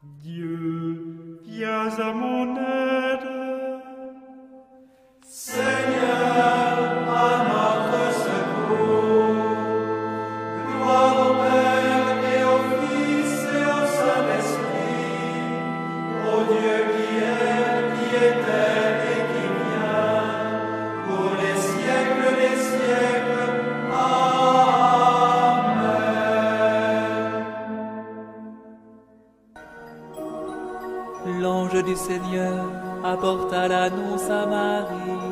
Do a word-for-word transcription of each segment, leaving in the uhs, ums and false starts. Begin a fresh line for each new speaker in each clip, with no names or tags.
Dieu, viens à mon aide.
Seigneur, à notre secours. Gloire au Père et au Fils et au Saint-Esprit, au Dieu qui est, qui était et qui vient, pour les siècles des siècles. Amen.
L'ange du Seigneur apporta l'annonce à Marie.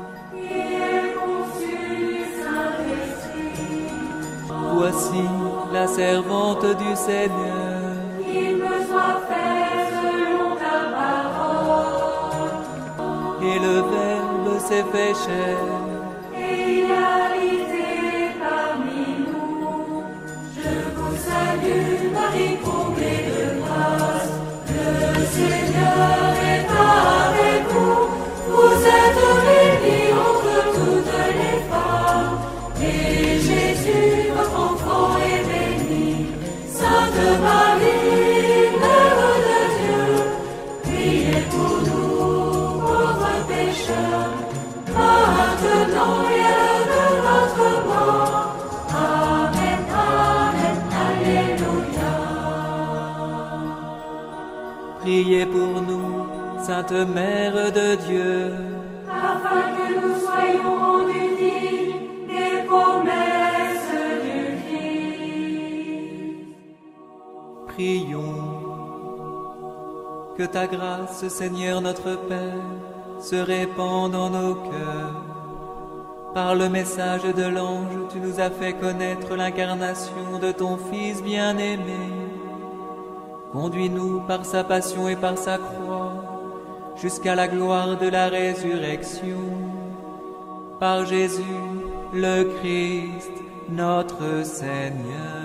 Voici la servante du Seigneur.
Qu'il me soit fait selon ta parole.
Et le Verbe s'est fait chair.
Et il a habité parmi nous. Je vous salue, Marie, comblée de grâce. Le Seigneur est avec vous. Vous êtes bénie entre toutes les femmes. Et Jésus, votre enfant, est béni. Sainte Marie, Mère de Dieu, priez pour nous, pauvres pécheurs, maintenant et à l'heure de notre mort. Amen, amen, alléluia.
Priez pour nous, Sainte Mère de Dieu.
Afin que nous soyons rendus dignes des promesses du Christ.
Prions. Que ta grâce, Seigneur notre Père, se répande en nos cœurs. Par le message de l'ange, tu nous as fait connaître l'incarnation de ton Fils bien-aimé. Conduis-nous par sa passion et par sa croix, jusqu'à la gloire de la résurrection. Par Jésus, le Christ, notre Seigneur.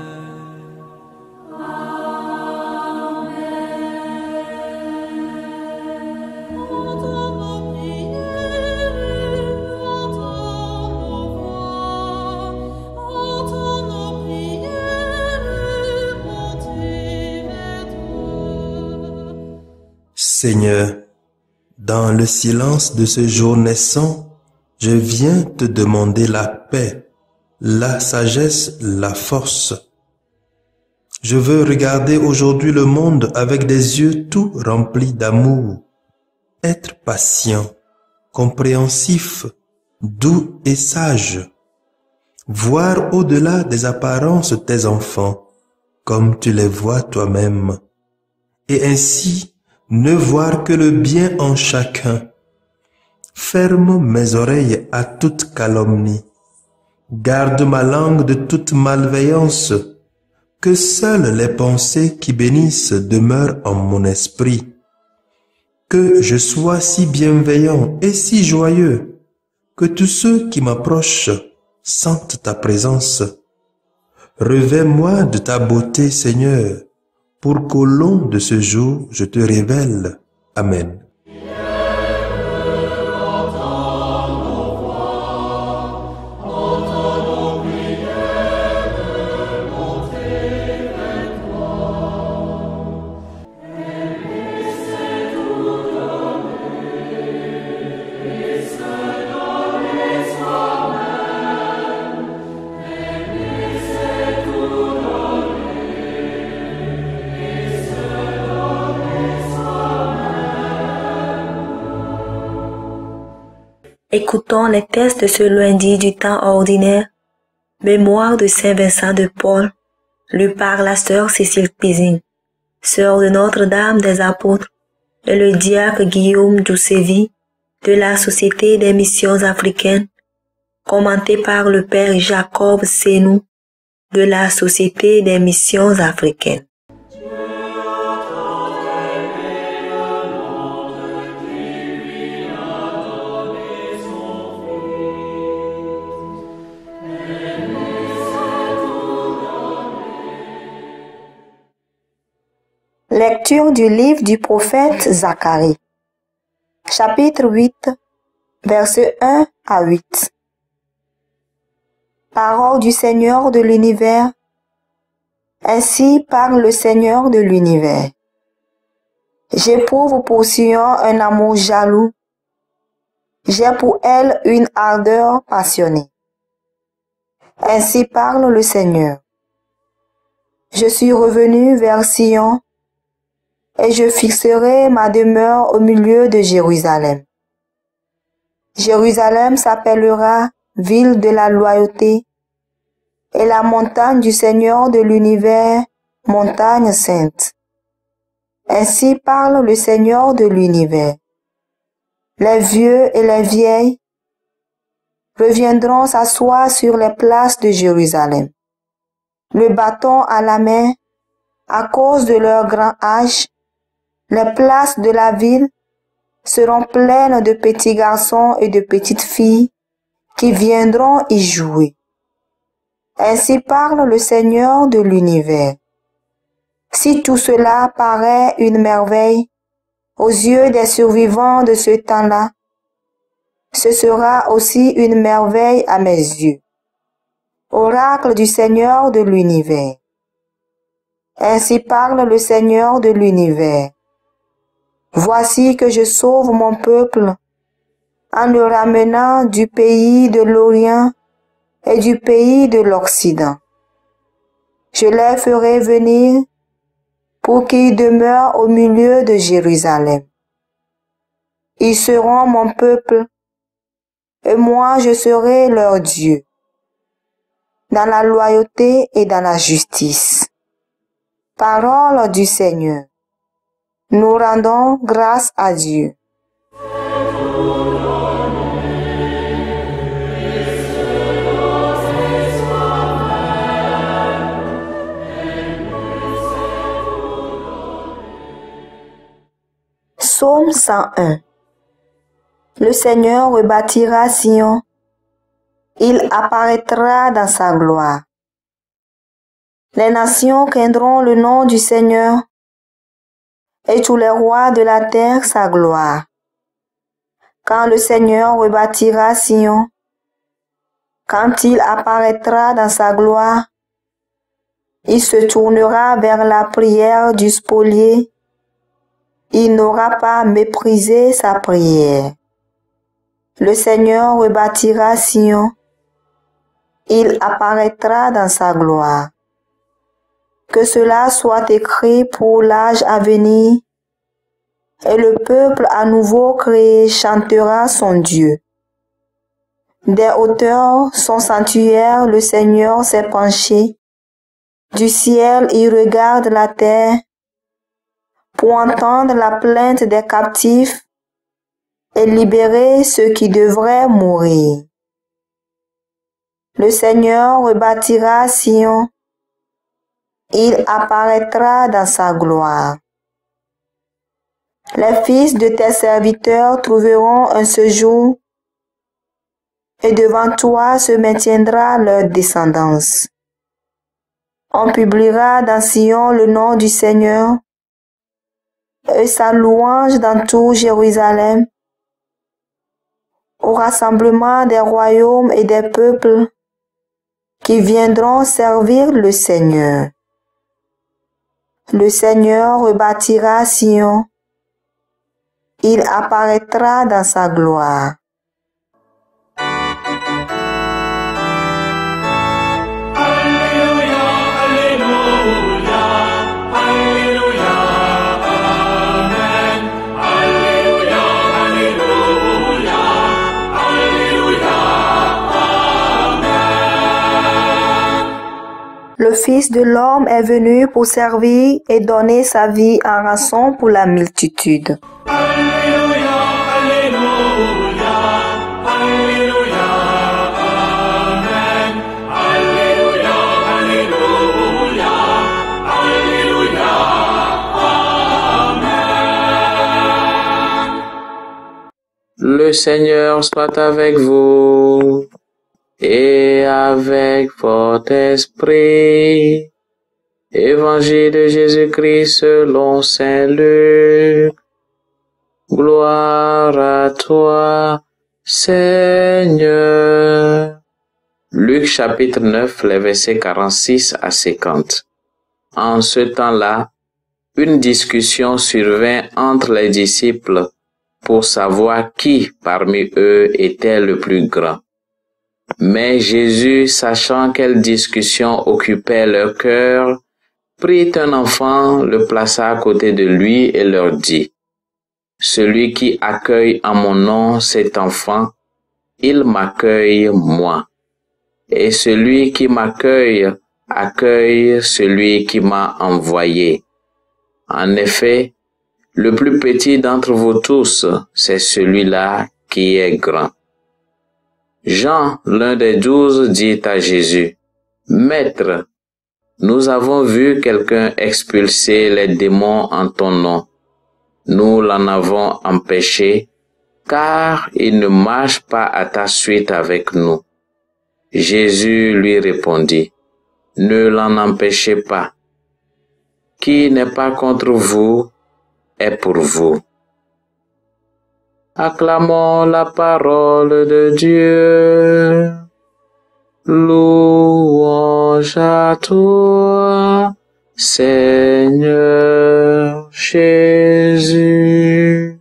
Seigneur, dans le silence de ce jour naissant, je viens te demander la paix, la sagesse, la force. Je veux regarder aujourd'hui le monde avec des yeux tout remplis d'amour, être patient, compréhensif, doux et sage, voir au-delà des apparences tes enfants, comme tu les vois toi-même, et ainsi ne voir que le bien en chacun. Ferme mes oreilles à toute calomnie. Garde ma langue de toute malveillance. Que seules les pensées qui bénissent demeurent en mon esprit. Que je sois si bienveillant et si joyeux, que tous ceux qui m'approchent sentent ta présence. Revêt-moi de ta beauté, Seigneur, pour qu'au long de ce jour, je te révèle. Amen.
Écoutons les textes de ce lundi du temps ordinaire. Mémoire de Saint Vincent de Paul, lu par la sœur Cécile Pézing, sœur de Notre-Dame des Apôtres, et le diacre Guillaume Doucevi de la Société des Missions Africaines, commenté par le Père Jacob Senou de la Société des Missions Africaines. Lecture du livre du prophète Zacharie. Chapitre huit, versets un à huit. Parole du Seigneur de l'univers. Ainsi parle le Seigneur de l'univers. J'éprouve pour Sion un amour jaloux. J'ai pour elle une ardeur passionnée. Ainsi parle le Seigneur. Je suis revenu vers Sion et je fixerai ma demeure au milieu de Jérusalem. Jérusalem s'appellera ville de la loyauté et la montagne du Seigneur de l'univers, montagne sainte. Ainsi parle le Seigneur de l'univers. Les vieux et les vieilles reviendront s'asseoir sur les places de Jérusalem, le bâton à la main, à cause de leur grand âge. Les places de la ville seront pleines de petits garçons et de petites filles qui viendront y jouer. Ainsi parle le Seigneur de l'univers. Si tout cela paraît une merveille aux yeux des survivants de ce temps-là, ce sera aussi une merveille à mes yeux. Oracle du Seigneur de l'univers. Ainsi parle le Seigneur de l'univers. Voici que je sauve mon peuple en le ramenant du pays de l'Orient et du pays de l'Occident. Je les ferai venir pour qu'ils demeurent au milieu de Jérusalem. Ils seront mon peuple et moi je serai leur Dieu, dans la loyauté et dans la justice. Parole du Seigneur. Nous rendons grâce à Dieu. Psaume cent un. Le Seigneur rebâtira Sion. Il apparaîtra dans sa gloire. Les nations craindront le nom du Seigneur et tous les rois de la terre sa gloire. Quand le Seigneur rebâtira Sion, quand il apparaîtra dans sa gloire, il se tournera vers la prière du spolié. Il n'aura pas méprisé sa prière. Le Seigneur rebâtira Sion. Il apparaîtra dans sa gloire. Que cela soit écrit pour l'âge à venir, et le peuple à nouveau créé chantera son Dieu. Des hauteurs, son sanctuaire, le Seigneur s'est penché. Du ciel, il regarde la terre pour entendre la plainte des captifs et libérer ceux qui devraient mourir. Le Seigneur rebâtira Sion. Il apparaîtra dans sa gloire. Les fils de tes serviteurs trouveront un séjour, et devant toi se maintiendra leur descendance. On publiera dans Sion le nom du Seigneur, et sa louange dans tout Jérusalem. Au rassemblement des royaumes et des peuples qui viendront servir le Seigneur. Le Seigneur rebâtira Sion. Il apparaîtra dans sa gloire.
Alléluia, Alléluia, Alléluia, Amen. Alléluia, Alléluia, Alléluia, Amen.
Le Fils de l'homme est venu pour servir et donner sa vie en rançon pour la multitude.
Alléluia, Alléluia, Alléluia, Amen. Alléluia, Alléluia, Alléluia, Amen.
Le Seigneur soit avec vous et avec votre esprit. Évangile de Jésus-Christ selon saint Luc. Gloire à toi, Seigneur. Luc chapitre neuf, les versets quarante-six à cinquante. En ce temps-là, une discussion survint entre les disciples pour savoir qui parmi eux était le plus grand. Mais Jésus, sachant quelle discussion occupait leur cœur, prit un enfant, le plaça à côté de lui et leur dit, « Celui qui accueille en mon nom cet enfant, il m'accueille moi. Et celui qui m'accueille, accueille celui qui m'a envoyé. En effet, le plus petit d'entre vous tous, c'est celui-là qui est grand. » Jean, l'un des douze, dit à Jésus, « Maître, nous avons vu quelqu'un expulser les démons en ton nom. Nous l'en avons empêché, car il ne marche pas à ta suite avec nous. » Jésus lui répondit, « Ne l'en empêchez pas. Qui n'est pas contre vous est pour vous. » Acclamons la parole de Dieu. Louange à toi, Seigneur Jésus.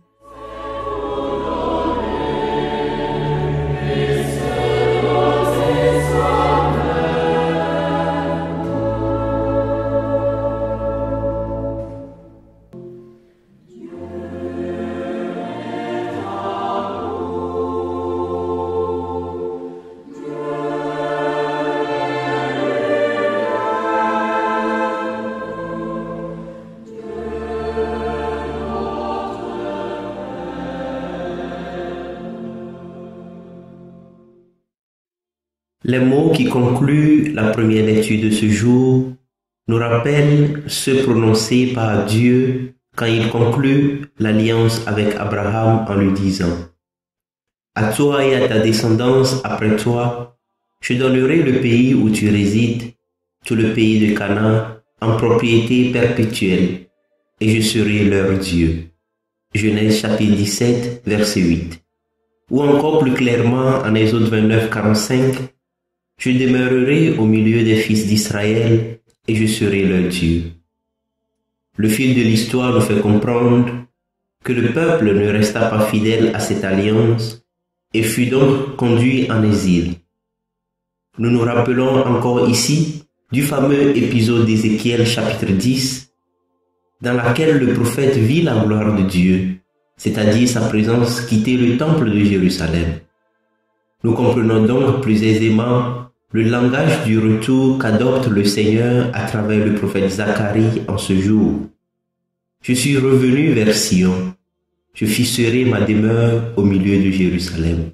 Les mots qui concluent la première lecture de ce jour nous rappellent ceux prononcés par Dieu quand il conclut l'alliance avec Abraham en lui disant « À toi et à ta descendance après toi, je donnerai le pays où tu résides, tout le pays de Canaan, en propriété perpétuelle, et je serai leur Dieu. » Genèse chapitre dix-sept, verset huit. Ou encore plus clairement en Exode vingt-neuf, quarante-cinq, « Je demeurerai au milieu des fils d'Israël et je serai leur Dieu. » Le fil de l'histoire nous fait comprendre que le peuple ne resta pas fidèle à cette alliance et fut donc conduit en exil. Nous nous rappelons encore ici du fameux épisode d'Ézéchiel chapitre dix, dans laquelle le prophète vit la gloire de Dieu, c'est-à-dire sa présence quitter le temple de Jérusalem. Nous comprenons donc plus aisément le langage du retour qu'adopte le Seigneur à travers le prophète Zacharie en ce jour. Je suis revenu vers Sion, je fixerai ma demeure au milieu de Jérusalem.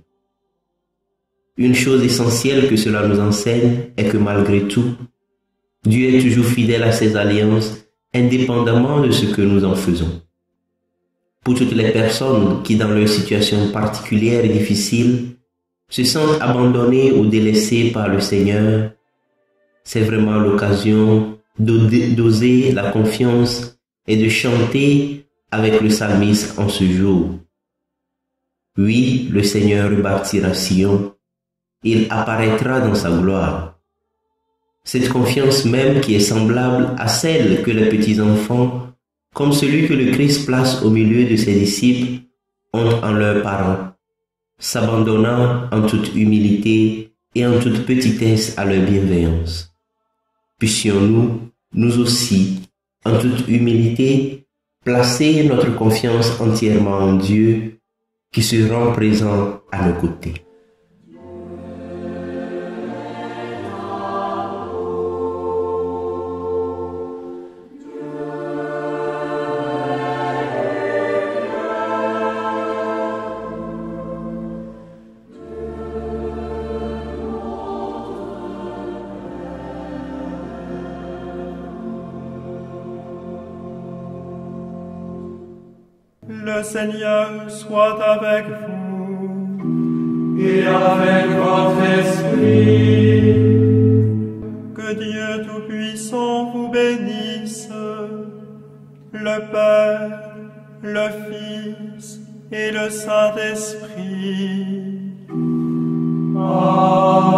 Une chose essentielle que cela nous enseigne est que malgré tout, Dieu est toujours fidèle à ses alliances, indépendamment de ce que nous en faisons. Pour toutes les personnes qui, dans leur situation particulière et difficile, se sentent abandonnés ou délaissés par le Seigneur, c'est vraiment l'occasion d'oser la confiance et de chanter avec le psalmiste en ce jour. Oui, le Seigneur rebâtira Sion, il apparaîtra dans sa gloire. Cette confiance même qui est semblable à celle que les petits-enfants, comme celui que le Christ place au milieu de ses disciples, ont en leurs parents, s'abandonnant en toute humilité et en toute petitesse à leur bienveillance. Puissions-nous, nous aussi, en toute humilité, placer notre confiance entièrement en Dieu, qui se rend présent à nos côtés.
Le Seigneur soit avec vous
et avec votre esprit.
Que Dieu Tout-Puissant vous bénisse, le Père, le Fils et le Saint-Esprit.
Amen.